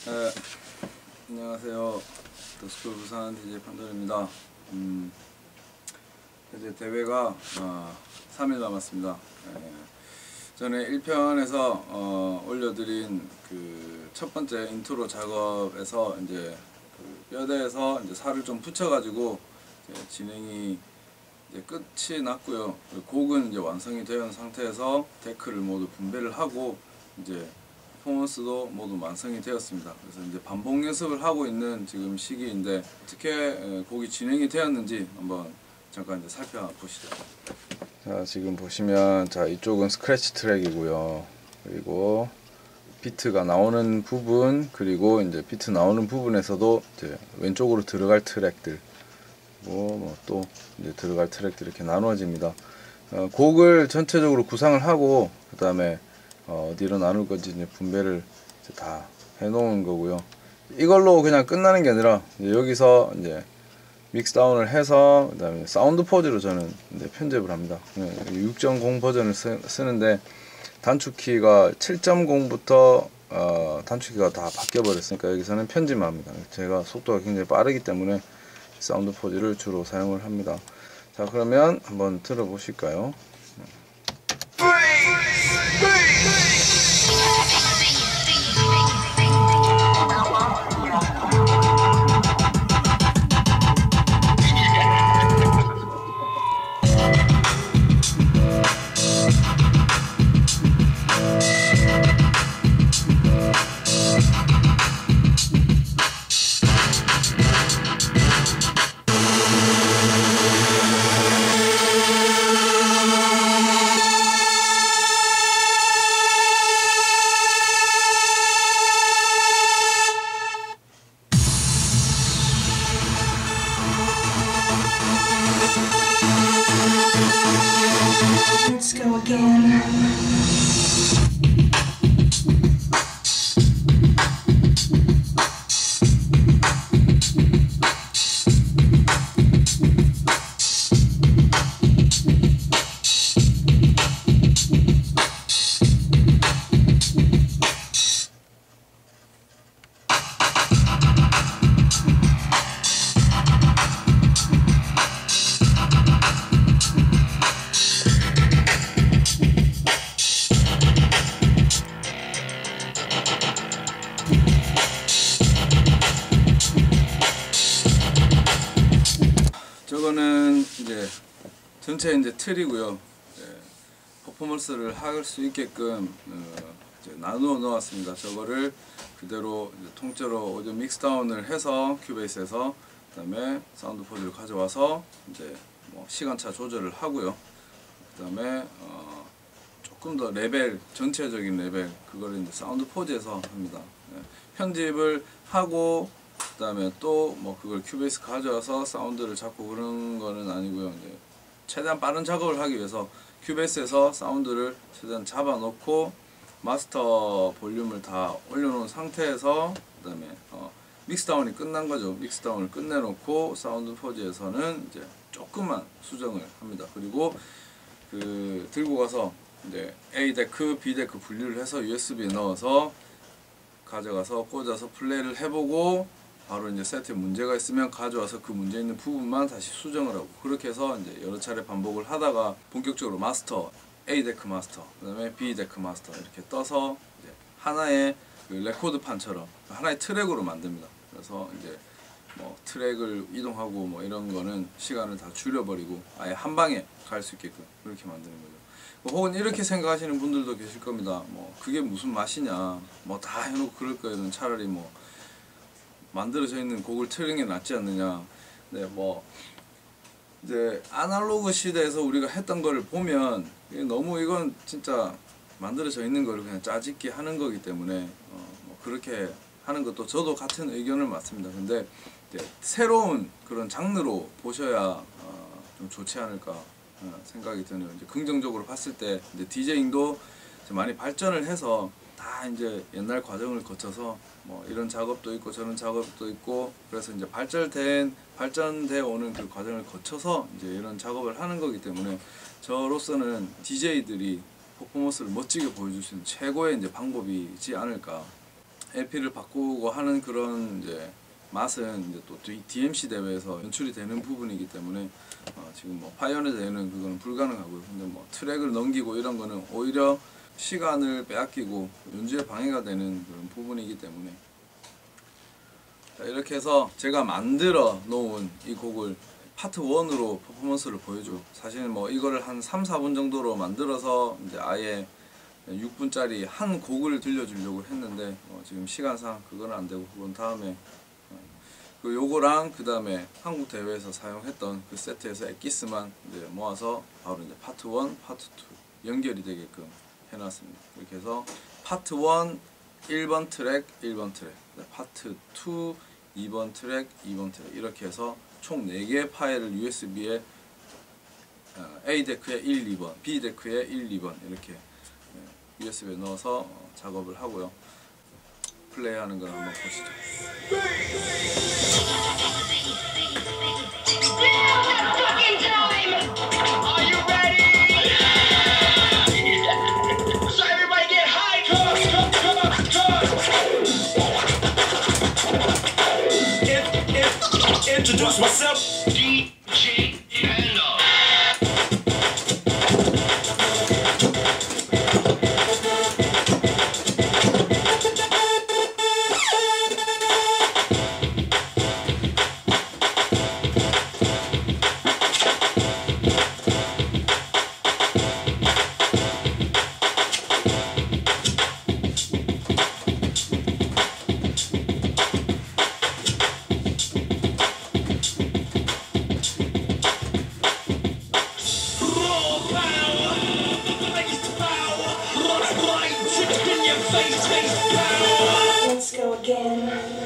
네, 안녕하세요. 더스쿨 부산 DJ 판단입니다. 이제 대회가 3일 남았습니다. 전에 1편에서 올려드린 그 첫 번째 인트로 작업에서 이제 그 뼈대에서 이제 살을 좀 붙여가지고 진행이 이제 끝이 났고요. 곡은 이제 완성이 되어 있는 상태에서 데크를 모두 분배를 하고 이제 퍼포먼스도 모두 완성이 되었습니다. 그래서 이제 반복 연습을 하고 있는 지금 시기인데 어떻게 곡이 진행이 되었는지 한번 잠깐 이제 살펴보시죠. 자, 지금 보시면 자 이쪽은 스크래치 트랙이고요. 그리고 비트가 나오는 부분, 그리고 이제 비트 나오는 부분에서도 이제 왼쪽으로 들어갈 트랙들, 뭐 또 이제 들어갈 트랙들 이렇게 나누어집니다. 곡을 전체적으로 구상을 하고 그 다음에 어디로 나눌 건지 이제 분배를 이제 다 해놓은 거고요. 이걸로 그냥 끝나는 게 아니라 이제 여기서 이제 믹스다운을 해서 그 다음에 사운드 포즈로 저는 이제 편집을 합니다. 6.0 버전을 쓰는데 단축키가 7.0부터 단축키가 다 바뀌어 버렸으니까 여기서는 편집만 합니다. 제가 속도가 굉장히 빠르기 때문에 사운드 포즈를 주로 사용을 합니다. 자, 그러면 한번 들어보실까요? Let's go again. 저거는 이제 전체 이제 틀이고요. 퍼포먼스를 할 수 있게끔 이제 나누어 놓았습니다. 저거를 그대로 이제 통째로 오디오 믹스다운을 해서 큐베이스에서 그다음에 사운드 포즈를 가져와서 이제 뭐 시간차 조절을 하고요. 그다음에 조금 더 레벨, 전체적인 레벨 그거를 이제 사운드 포즈에서 합니다. 편집을 하고 그 다음에 또 뭐 그걸 큐베이스 가져와서 사운드를 잡고 그런 거는 아니고요. 이제 최대한 빠른 작업을 하기 위해서 큐베이스에서 사운드를 최대한 잡아 놓고 마스터 볼륨을 다 올려놓은 상태에서 그 다음에 믹스다운이 끝난 거죠. 믹스다운을 끝내놓고 사운드 포즈에서는 이제 조금만 수정을 합니다. 그리고 그 들고 가서 이제 A 데크, B 데크 분류를 해서 USB에 넣어서 가져가서 꽂아서 플레이를 해보고 바로 이제 세트에 문제가 있으면 가져와서 그 문제 있는 부분만 다시 수정을 하고 그렇게 해서 이제 여러 차례 반복을 하다가 본격적으로 마스터, A 데크 마스터, 그 다음에 B 데크 마스터 이렇게 떠서 이제 하나의 그 레코드판처럼 하나의 트랙으로 만듭니다. 그래서 이제 뭐 트랙을 이동하고 뭐 이런 거는 시간을 다 줄여버리고 아예 한 방에 갈 수 있게끔 그렇게 만드는 거죠. 혹은 이렇게 생각하시는 분들도 계실 겁니다. 뭐 그게 무슨 맛이냐, 뭐 다 해놓고 그럴 거면 차라리 뭐 만들어져 있는 곡을 트는 게 낫지 않느냐. 네, 뭐 이제 아날로그 시대에서 우리가 했던 거를 보면 너무 이건 진짜 만들어져 있는 거를 그냥 짜집기 하는 거기 때문에 뭐 그렇게 하는 것도 저도 같은 의견을 맞습니다. 근데 이제 새로운 그런 장르로 보셔야 좀 좋지 않을까 생각이 드네요. 이제 긍정적으로 봤을 때 이제 디제잉도 많이 발전을 해서 다 이제 옛날 과정을 거쳐서 뭐 이런 작업도 있고 저런 작업도 있고 그래서 이제 발전돼 오는 그 과정을 거쳐서 이제 이런 작업을 하는 거기 때문에 저로서는 DJ들이 퍼포먼스를 멋지게 보여줄 수 있는 최고의 이제 방법이지 않을까. LP를 바꾸고 하는 그런 이제 맛은 이제 또 DMC 대회에서 연출이 되는 부분이기 때문에 지금 뭐 파이오니어 대회는 그거는 불가능하고요. 근데 뭐 트랙을 넘기고 이런 거는 오히려 시간을 빼앗기고 연주에 방해가 되는 그런 부분이기 때문에 자, 이렇게 해서 제가 만들어 놓은 이 곡을 파트 1으로 퍼포먼스를 보여줘. 사실은 뭐 이거를 한 3, 4분 정도로 만들어서 이제 아예 6분짜리 한 곡을 들려주려고 했는데 지금 시간상 그건 안 되고 그건 다음에 그 요거랑 그 다음에 한국 대회에서 사용했던 그 세트에서 엑기스만 이제 모아서 바로 이제 파트 1, 파트 2 연결이 되게끔 해놨습니다. 이렇게 해서 파트 1 1번 트랙, 1번 트랙, 파트 2 2번 트랙, 2번 트랙 이렇게 해서 총 4개의 파일을 USB에 A 데크에 1, 2번, B 데크에 1, 2번 이렇게 USB에 넣어서 작업을 하고요. 플레이하는 걸 한번 보시죠. Introduce myself, DJ Panda. Let's go again.